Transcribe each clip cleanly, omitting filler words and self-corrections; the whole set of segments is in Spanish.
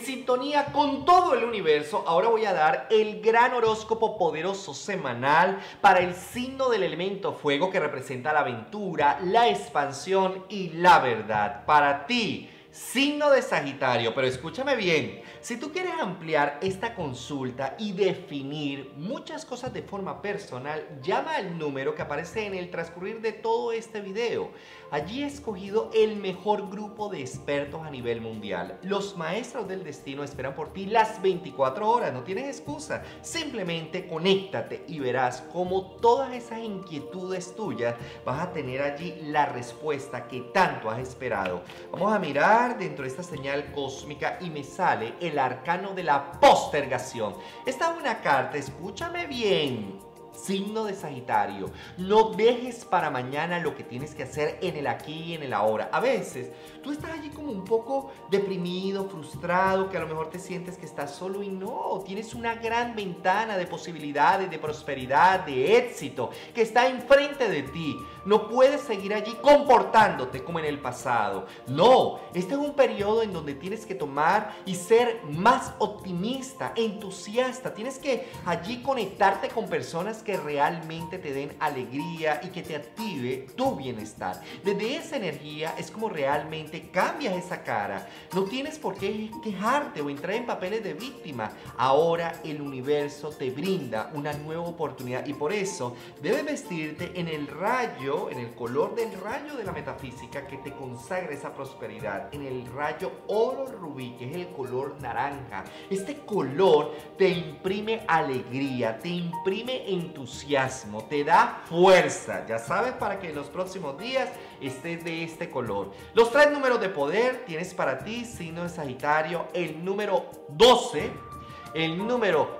sintonía con todo el universo, ahora voy a dar el gran horóscopo poderoso semanal para el signo del elemento fuego que representa la aventura, la expansión y la verdad. Para ti, signo de Sagitario, pero escúchame bien, si tú quieres ampliar esta consulta y definir muchas cosas de forma personal, llama al número que aparece en el transcurrir de todo este video. Allí he escogido el mejor grupo de expertos a nivel mundial. Los maestros del destino esperan por ti las 24 horas, no tienes excusa. Simplemente conéctate y verás cómo todas esas inquietudes tuyas vas a tener allí la respuesta que tanto has esperado. Vamos a mirar dentro de esta señal cósmica y me sale el arcano de la postergación. Esta es una carta, escúchame bien. Signo de Sagitario, no dejes para mañana lo que tienes que hacer en el aquí y en el ahora. A veces tú estás allí como un poco deprimido, frustrado, que a lo mejor te sientes que estás solo y no, tienes una gran ventana de posibilidades, de prosperidad, de éxito que está enfrente de ti. No puedes seguir allí comportándote como en el pasado. No, este es un periodo en donde tienes que tomar y ser más optimista, entusiasta. Tienes que allí conectarte con personas que realmente te den alegría y que te active tu bienestar. Desde esa energía es como realmente cambias esa cara. No tienes por qué quejarte o entrar en papeles de víctima. Ahora el universo te brinda una nueva oportunidad y por eso debes vestirte en el rayo, en el color del rayo de la metafísica que te consagra esa prosperidad, en el rayo oro rubí, que es el color naranja. Este color te imprime alegría, te imprime entusiasmo, te da fuerza, ya sabes, para que en los próximos días estés de este color. Los 3 números de poder tienes para ti, signo de Sagitario, el número 12, el número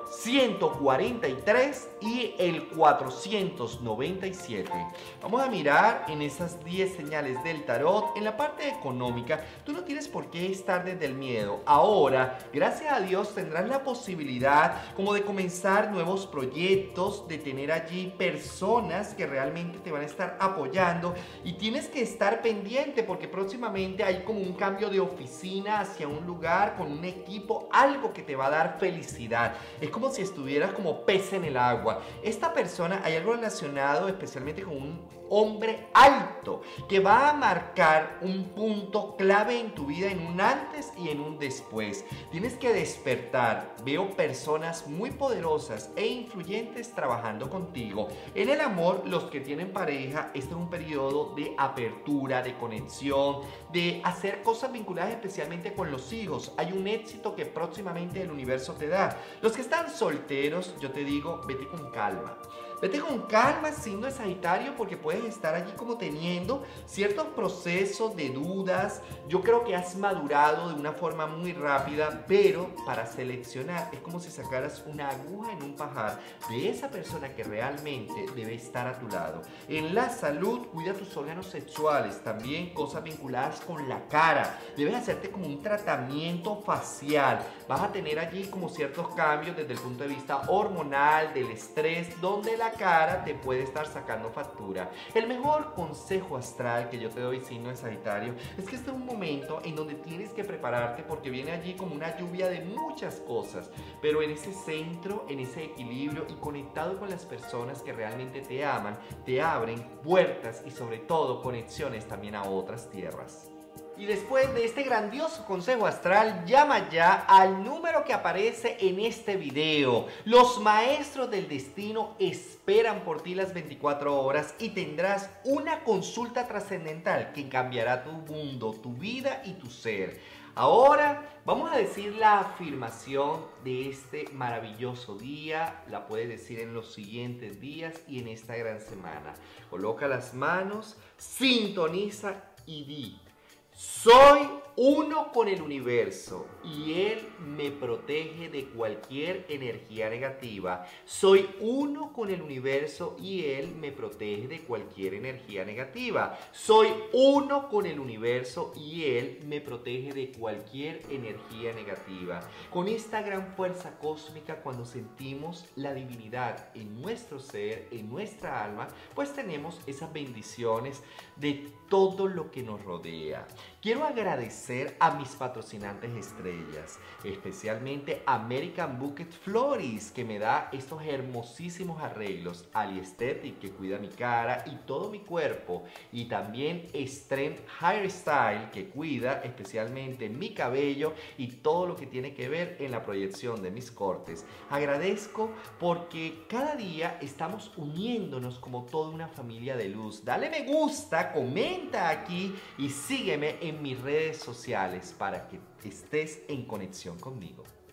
143 y el 497. Vamos a mirar en esas 10 señales del tarot. En la parte económica, tú no tienes por qué estar desde el miedo. Ahora, gracias a Dios, tendrás la posibilidad como de comenzar nuevos proyectos, de tener allí personas que realmente te van a estar apoyando y tienes que estar pendiente porque próximamente hay como un cambio de oficina hacia un lugar con un equipo, algo que te va a dar felicidad. Es como si estuvieras como pez en el agua. Esta persona, hay algo relacionado especialmente con un hombre alto que va a marcar un punto clave en tu vida, en un antes y en un después. Tienes que despertar. Veo personas muy poderosas e influyentes trabajando contigo. En el amor, los que tienen pareja, este es un periodo de apertura, de conexión, de hacer cosas vinculadas especialmente con los hijos. Hay un éxito que próximamente el universo te da. Los que están solteros, yo te digo, vete con calma. Vete con calma, signo de Sagitario, porque puedes estar allí como teniendo ciertos procesos de dudas. Yo creo que has madurado de una forma muy rápida, pero para seleccionar es como si sacaras una aguja en un pajar de esa persona que realmente debe estar a tu lado. En la salud, cuida tus órganos sexuales, también cosas vinculadas con la cara. Debes hacerte como un tratamiento facial. Vas a tener allí como ciertos cambios desde el punto de vista hormonal, del estrés, donde la cara te puede estar sacando factura. El mejor consejo astral que yo te doy, signo de Sagitario, es que este es un momento en donde tienes que prepararte porque viene allí como una lluvia de muchas cosas, pero en ese centro, en ese equilibrio y conectado con las personas que realmente te aman, te abren puertas y sobre todo conexiones también a otras tierras. Y después de este grandioso consejo astral, llama ya al número que aparece en este video. Los maestros del destino esperan por ti las 24 horas y tendrás una consulta trascendental que cambiará tu mundo, tu vida y tu ser. Ahora vamos a decir la afirmación de este maravilloso día. La puedes decir en los siguientes días y en esta gran semana. Coloca las manos, sintoniza y di: soy uno con el universo y él me protege de cualquier energía negativa. Soy uno con el universo y él me protege de cualquier energía negativa. Soy uno con el universo y él me protege de cualquier energía negativa. Con esta gran fuerza cósmica, cuando sentimos la divinidad en nuestro ser, en nuestra alma, pues tenemos esas bendiciones de todo lo que nos rodea. Quiero agradecer a mis patrocinantes estrellas, especialmente American Bouquet Florist, que me da estos hermosísimos arreglos, Ali Aesthetic, que cuida mi cara y todo mi cuerpo, y también Strength Hairstyle, que cuida especialmente mi cabello y todo lo que tiene que ver en la proyección de mis cortes. Agradezco porque cada día estamos uniéndonos como toda una familia de luz. Dale me gusta, comenta aquí y sígueme en mis redes sociales para que estés en conexión conmigo.